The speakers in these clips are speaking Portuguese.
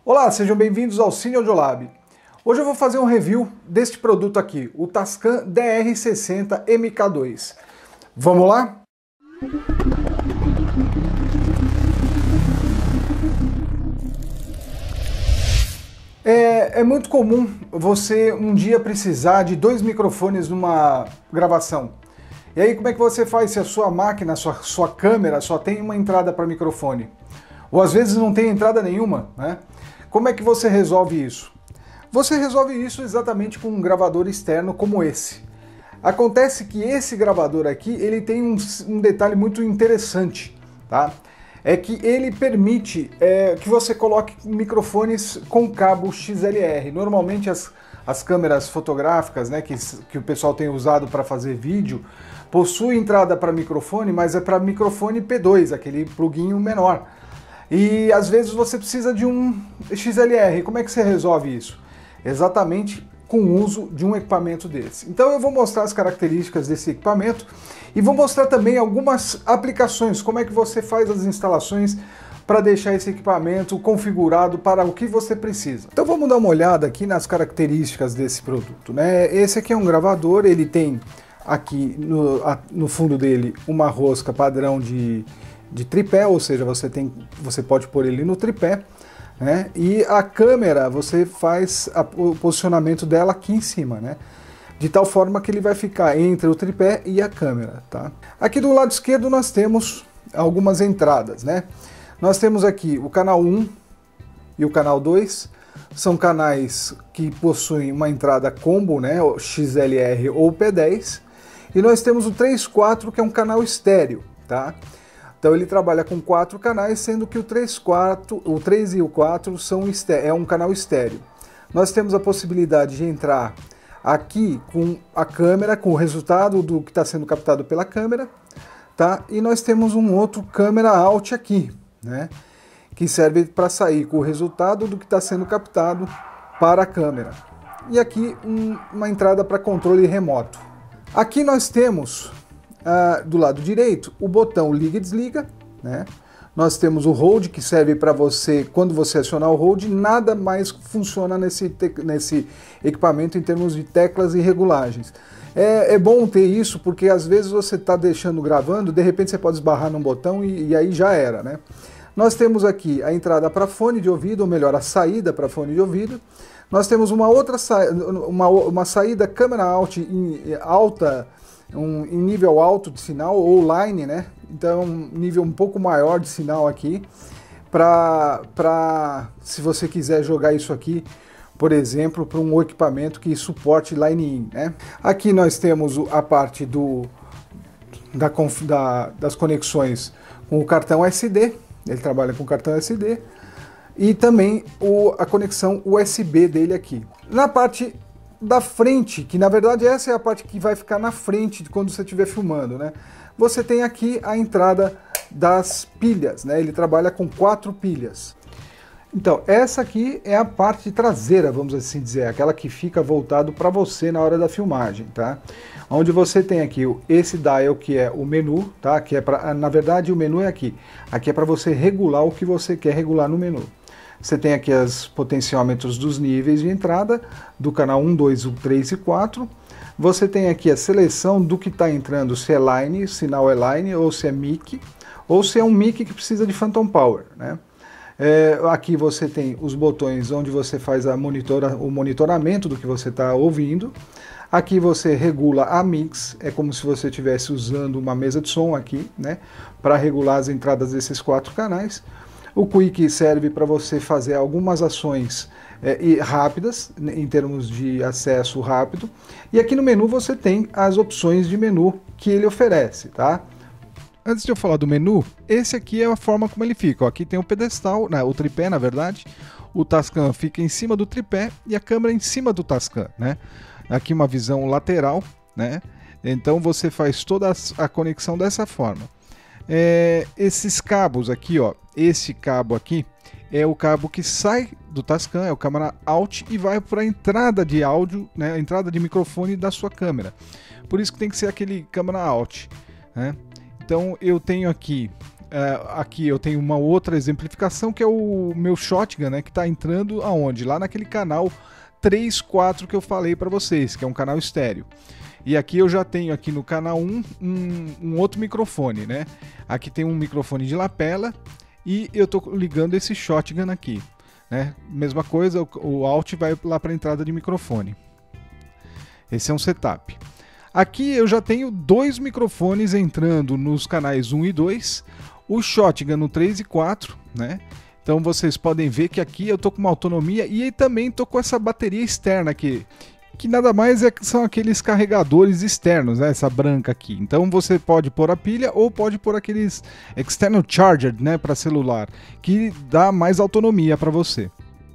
Olá, sejam bem-vindos ao Cine Audiolab. Hoje eu vou fazer um review deste produto aqui, o Tascam DR60 MK2. Vamos lá? É muito comum você um dia precisar de dois microfones numa gravação. E aí como é que você faz se a sua máquina, sua câmera só tem uma entrada para microfone? Ou às vezes não tem entrada nenhuma, né? Como é que você resolve isso? Você resolve isso exatamente com um gravador externo como esse. Acontece que esse gravador aqui, ele tem um detalhe muito interessante, tá? É que ele permite que você coloque microfones com cabo XLR. Normalmente as câmeras fotográficas, né, que o pessoal tem usado para fazer vídeo, possuem entrada para microfone, mas é para microfone P2, aquele pluguinho menor. E às vezes você precisa de um XLR. Como é que você resolve isso? Exatamente com o uso de um equipamento desse. Então eu vou mostrar as características desse equipamento e vou mostrar também algumas aplicações, como é que você faz as instalações para deixar esse equipamento configurado para o que você precisa. Então vamos dar uma olhada aqui nas características desse produto, né? Esse aqui é um gravador, ele tem aqui no fundo dele uma rosca padrão de tripé, ou seja, você pode pôr ele no tripé, né? E a câmera, você faz o posicionamento dela aqui em cima, né? De tal forma que ele vai ficar entre o tripé e a câmera, tá? Aqui do lado esquerdo nós temos algumas entradas, né? Nós temos aqui o canal 1 e o canal 2, são canais que possuem uma entrada combo, né? XLR ou P10, e nós temos o 3.4, que é um canal estéreo, tá? Então ele trabalha com 4 canais, sendo que o 3 e o 4 é um canal estéreo. Nós temos a possibilidade de entrar aqui com a câmera, com o resultado do que está sendo captado pela câmera, tá? E nós temos um outro câmera out aqui, né? Que serve para sair com o resultado do que está sendo captado para a câmera. E aqui uma entrada para controle remoto. Aqui nós temos do lado direito o botão liga e desliga, né? Nós temos o hold, que serve para você, quando você acionar o hold, nada mais funciona nesse equipamento em termos de teclas e regulagens. É bom ter isso, porque às vezes você está deixando gravando, de repente você pode esbarrar num botão e aí já era, né? Nós temos aqui a entrada para fone de ouvido, ou melhor, a saída para fone de ouvido. Nós temos uma outra uma saída câmera out em nível alto de sinal, ou line, né? Então um nível um pouco maior de sinal aqui, se você quiser jogar isso aqui, por exemplo, para um equipamento que suporte line-in, né? Aqui nós temos a parte das conexões com o cartão SD, ele trabalha com cartão SD, e também a conexão USB dele aqui. Na parte da frente, que na verdade essa é a parte que vai ficar na frente de quando você estiver filmando, né? Você tem aqui a entrada das pilhas, né? Ele trabalha com 4 pilhas. Então, essa aqui é a parte traseira, vamos assim dizer, aquela que fica voltado para você na hora da filmagem, tá? Onde você tem aqui esse dial, que é o menu, tá? Que é na verdade o menu é aqui. Aqui é para você regular o que você quer regular no menu. Você tem aqui os potenciômetros dos níveis de entrada, do canal 1, 2, 3 e 4. Você tem aqui a seleção do que está entrando, se é line, sinal é line, ou se é mic, ou se é um mic que precisa de phantom power, né? Aqui você tem os botões onde você faz o monitoramento do que você está ouvindo. Aqui você regula a mix, é como se você estivesse usando uma mesa de som aqui, né? Para regular as entradas desses 4 canais. O Quick serve para você fazer algumas ações rápidas, em termos de acesso rápido. E aqui no menu você tem as opções de menu que ele oferece, tá? Antes de eu falar do menu, esse aqui é a forma como ele fica. Ó, aqui tem o pedestal, o tripé, na verdade. O Tascam fica em cima do tripé e a câmera em cima do Tascam, né? Aqui uma visão lateral, né? Então você faz toda a conexão dessa forma. Esses cabos aqui, ó, esse cabo aqui é o cabo que sai do Tascam, é o câmera out e vai para a entrada de áudio, né, a entrada de microfone da sua câmera. Por isso que tem que ser aquele câmera out, né? Então eu tenho aqui aqui eu tenho uma outra exemplificação que é o meu shotgun, né, que está entrando aonde? Lá naquele canal 3, 4 que eu falei para vocês, que é um canal estéreo. E aqui eu já tenho aqui no canal 1 um outro microfone, né? Aqui tem um microfone de lapela e eu tô ligando esse shotgun aqui, né? Mesma coisa, o out vai lá para a entrada de microfone. Esse é um setup. Aqui eu já tenho 2 microfones entrando nos canais 1 e 2, o shotgun no 3 e 4, né? Então vocês podem ver que aqui eu tô com uma autonomia e também tô com essa bateria externa aqui, que nada mais são aqueles carregadores externos, né? Essa branca aqui. Então você pode pôr a pilha ou pode pôr aqueles external charger, né, para celular, que dá mais autonomia para você.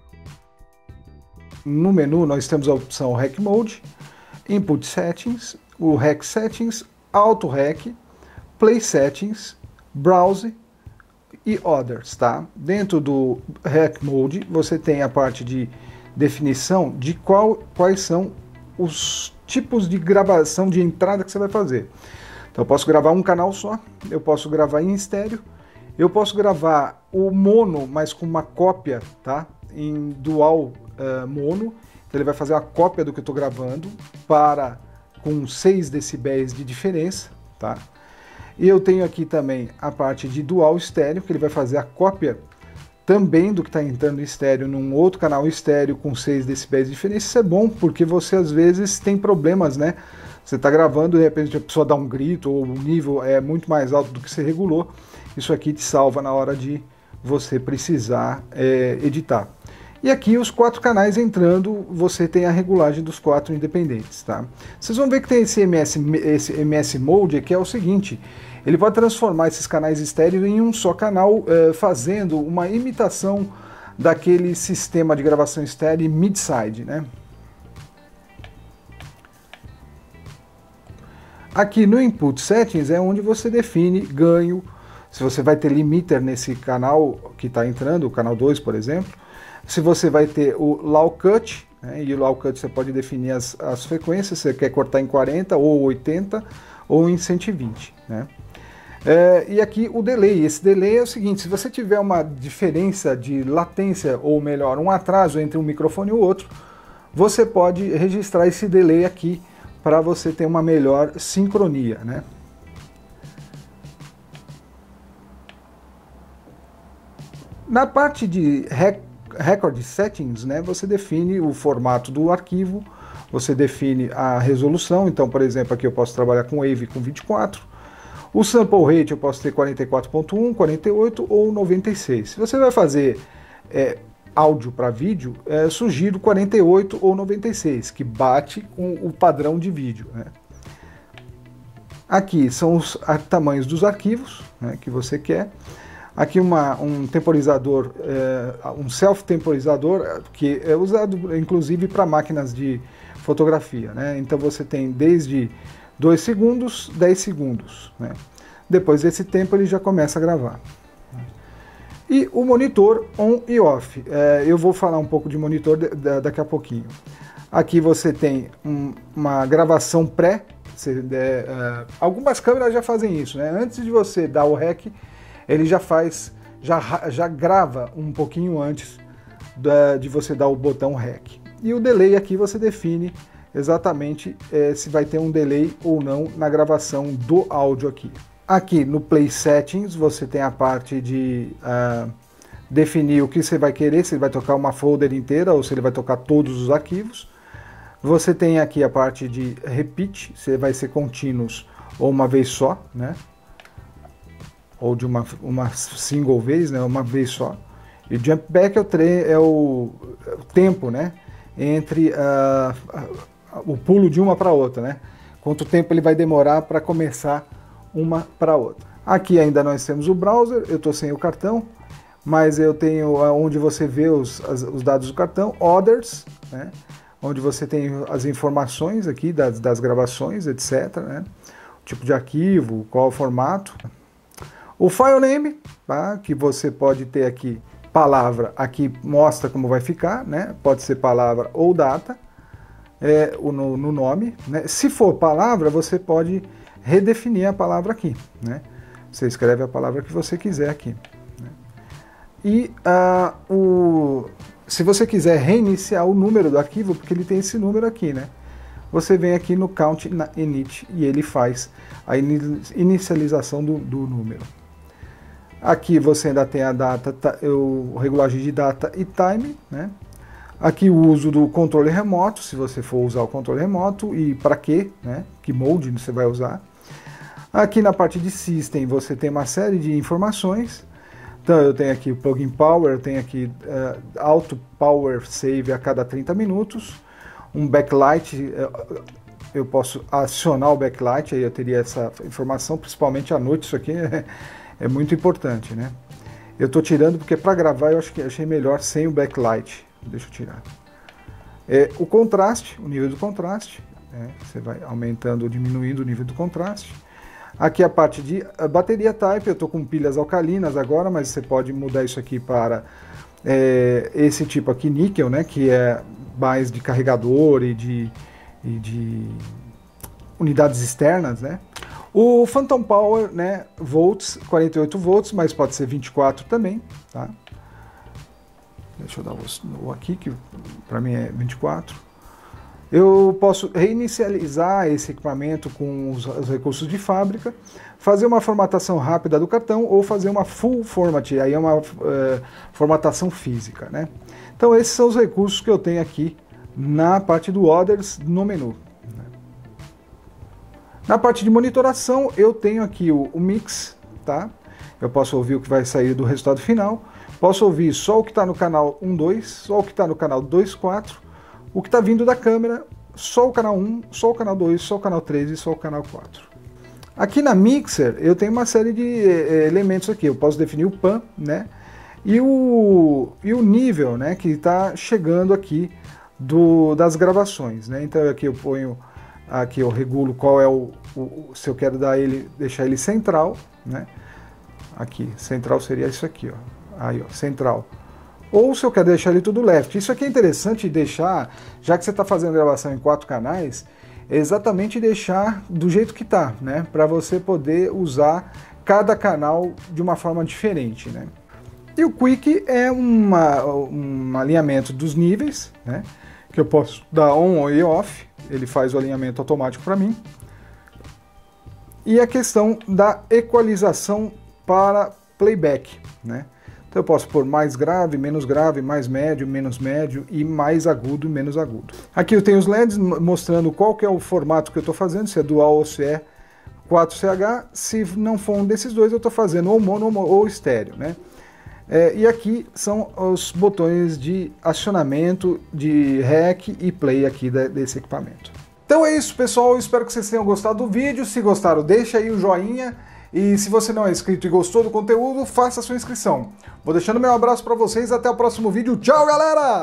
No menu nós temos a opção Rack Mode, Input Settings, o Rack Settings, Auto Rack, Play Settings, Browse e Others, tá? Dentro do Rack Mode você tem a parte de definição de quais são os tipos de gravação de entrada que você vai fazer. Então eu posso gravar um canal só, eu posso gravar em estéreo, eu posso gravar o mono, mas com uma cópia, tá? Em dual mono, então ele vai fazer uma cópia do que eu estou gravando com 6 decibéis de diferença, tá? E eu tenho aqui também a parte de dual estéreo, que ele vai fazer a cópia também do que está entrando em estéreo num outro canal estéreo com 6 decibéis de diferença. Isso é bom porque você às vezes tem problemas, né? Você está gravando, de repente a pessoa dá um grito ou o nível é muito mais alto do que você regulou. Isso aqui te salva na hora de você precisar editar. E aqui os 4 canais entrando, você tem a regulagem dos 4 independentes, tá? Vocês vão ver que tem esse MS Mode, que é o seguinte: ele pode transformar esses canais estéreo em um só canal, fazendo uma imitação daquele sistema de gravação estéreo mid-side, né? Aqui no Input Settings é onde você define ganho, se você vai ter limiter nesse canal que está entrando, o canal 2, por exemplo, se você vai ter o Low Cut, né? E o Low Cut você pode definir as frequências, se você quer cortar em 40 ou 80 ou em 120, né? E aqui o delay. Esse delay é o seguinte: se você tiver uma diferença de latência, ou melhor, um atraso entre um microfone e o outro, você pode registrar esse delay aqui para você ter uma melhor sincronia, né? Na parte de Record Settings, né, você define o formato do arquivo, você define a resolução. Então, por exemplo, aqui eu posso trabalhar com Wave com 24. O Sample Rate eu posso ter 44.1, 48 ou 96. Se você vai fazer áudio para vídeo, sugiro 48 ou 96, que bate com o padrão de vídeo, né? Aqui são os tamanhos dos arquivos, né, que você quer. Aqui um temporizador, um self-temporizador, que é usado inclusive para máquinas de fotografia, né? Então você tem desde 2 segundos, 10 segundos, né? Depois desse tempo ele já começa a gravar. E o monitor on e off. Eu vou falar um pouco de monitor daqui a pouquinho. Aqui você tem uma gravação pré. Algumas câmeras já fazem isso, né? Antes de você dar o REC, ele já grava um pouquinho antes de você dar o botão REC. E o delay aqui você define exatamente se vai ter um delay ou não na gravação do áudio aqui. Aqui no Play Settings você tem a parte de definir o que você vai querer, se ele vai tocar uma folder inteira ou se ele vai tocar todos os arquivos. Você tem aqui a parte de Repeat, se vai ser contínuos ou uma vez só, né? Ou de uma single vez, né? Uma vez só. E Jump Back é o tempo, né? Entre o pulo de uma para outra, né? Quanto tempo ele vai demorar para começar uma para outra. Aqui ainda nós temos o browser, eu estou sem o cartão, mas eu tenho onde você vê os dados do cartão, Others, né? Onde você tem as informações aqui das gravações, etc, né? O tipo de arquivo, qual o formato. O file name, tá? Que você pode ter aqui palavra, aqui mostra como vai ficar, né? Pode ser palavra ou data no nome, né? Se for palavra, você pode redefinir a palavra aqui, né? Você escreve a palavra que você quiser aqui. Né? E se você quiser reiniciar o número do arquivo, porque ele tem esse número aqui, né? Você vem aqui no Count Init e ele faz a inicialização do número. Aqui você ainda tem a data, o regulagem de data e time, né? Aqui o uso do controle remoto, se você for usar o controle remoto e para quê, né? Que mode você vai usar. Aqui na parte de System você tem uma série de informações. Então eu tenho aqui o Plugin Power, eu tenho aqui Auto Power Save a cada 30 minutos. Um backlight, eu posso acionar o backlight, aí eu teria essa informação, principalmente à noite, isso aqui é muito importante, né? Eu estou tirando porque para gravar eu achei melhor sem o backlight. Deixa eu tirar. O contraste, o nível do contraste, você vai aumentando ou diminuindo o nível do contraste. Aqui a parte de bateria type, eu estou com pilhas alcalinas agora, mas você pode mudar isso aqui para esse tipo aqui, níquel, né, que é mais de carregador e de unidades externas, né. O Phantom Power, né, volts, 48 volts, mas pode ser 24 também, tá. Deixa eu dar o aqui, que para mim é 24. Eu posso reinicializar esse equipamento com os recursos de fábrica, fazer uma formatação rápida do cartão ou fazer uma full format, aí é uma formatação física, né? Então esses são os recursos que eu tenho aqui na parte do Others no menu. Na parte de monitoração eu tenho aqui o Mix, tá? Eu posso ouvir o que vai sair do resultado final, posso ouvir só o que está no canal 1.2, só o que está no canal 2.4, o que está vindo da câmera, só o canal 1, só o canal 2, só o canal 3 e só o canal 4. Aqui na Mixer eu tenho uma série de elementos aqui. Eu posso definir o PAN, né? E o nível, né, que está chegando aqui das gravações, né? Então aqui eu ponho, aqui eu regulo qual é se eu quero deixar ele central, né? Aqui, central seria isso aqui, ó. Aí, ó, central. Ou se eu quero deixar ele tudo left. Isso aqui é interessante deixar, já que você está fazendo gravação em 4 canais, é exatamente deixar do jeito que está, né? Para você poder usar cada canal de uma forma diferente, né? E o Quick é um alinhamento dos níveis, né? Que eu posso dar on e off, ele faz o alinhamento automático para mim. E a questão da equalização para playback, né? Então eu posso pôr mais grave, mais médio, menos médio e mais agudo, menos agudo. Aqui eu tenho os LEDs mostrando qual que é o formato que eu estou fazendo, se é dual ou se é 4CH. Se não for um desses dois, eu estou fazendo ou mono ou estéreo, né? E aqui são os botões de acionamento de REC e play aqui desse equipamento. Então é isso, pessoal. Espero que vocês tenham gostado do vídeo. Se gostaram, deixa aí o joinha. E se você não é inscrito e gostou do conteúdo, faça a sua inscrição. Vou deixando meu abraço para vocês, até o próximo vídeo. Tchau, galera!